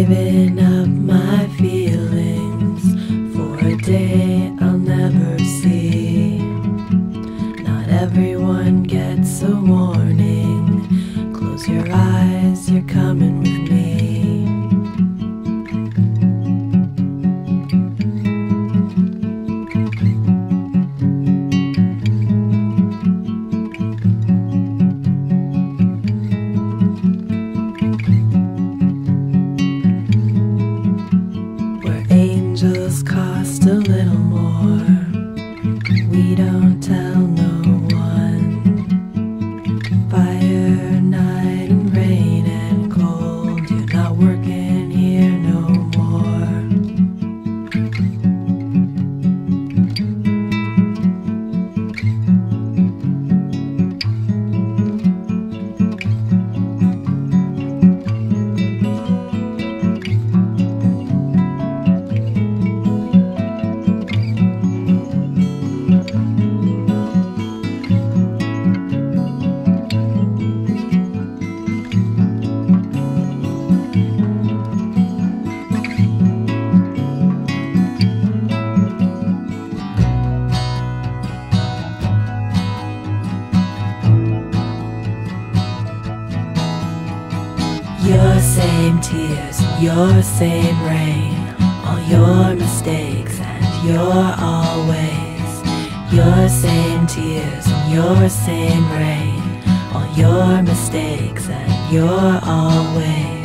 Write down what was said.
saving up my feelings for a day I'll never see. Not everyone gets a warning. Close your eyes, you're coming with me. Angels cost a little more. We don't tell no one. Fire, night, and rain and cold. You're not working here no more. Your same tears, your same rain, all your mistakes and your always. Your same tears and your same rain, all your mistakes and your always.